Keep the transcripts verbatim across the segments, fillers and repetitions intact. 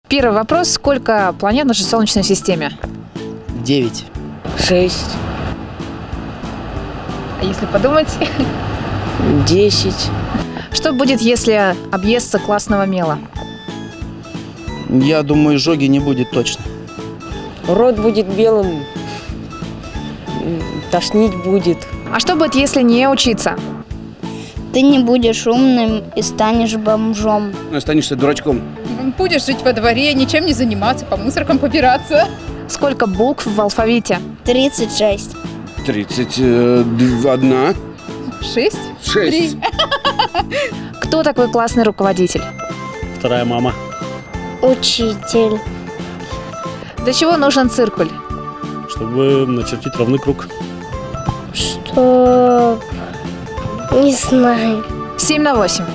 Первый вопрос. Сколько планет в нашей Солнечной системе? Девять. Шесть. А если подумать? Десять. Что будет, если объесться классного мела? Я думаю, жоги не будет точно. Рот будет белым. Тошнить будет. А что будет, если не учиться? Ты не будешь умным и станешь бомжом. Останешься дурачком. Будешь жить во дворе, ничем не заниматься, по мусоркам побираться. Сколько букв в алфавите? Тридцать шесть. Тридцать одна. Шесть? Шесть. Три. Кто такой классный руководитель? Вторая мама. Учитель. Для чего нужен циркуль? Чтобы начертить ровный круг. Что? Не знаю. семь на восемь.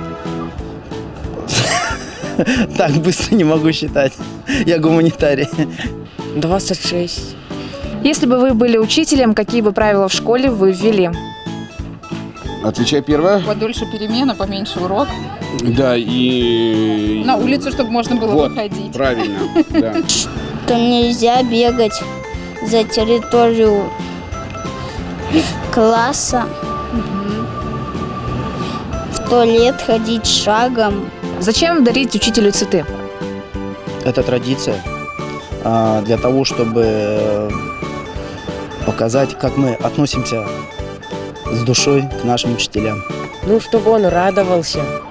Так быстро не могу считать. Я гуманитарий. Двадцать шесть. Если бы вы были учителем, какие бы правила в школе вы ввели? Отвечай первое. Подольше перемена, поменьше урок. Да, и... На улицу, чтобы можно было Вот, выходить. правильно, да. Что нельзя бегать за территорию класса. В туалет ходить шагом. Зачем дарить учителю цветы? Это традиция а, для того, чтобы показать, как мы относимся с душой к нашим учителям. Ну, чтобы он радовался.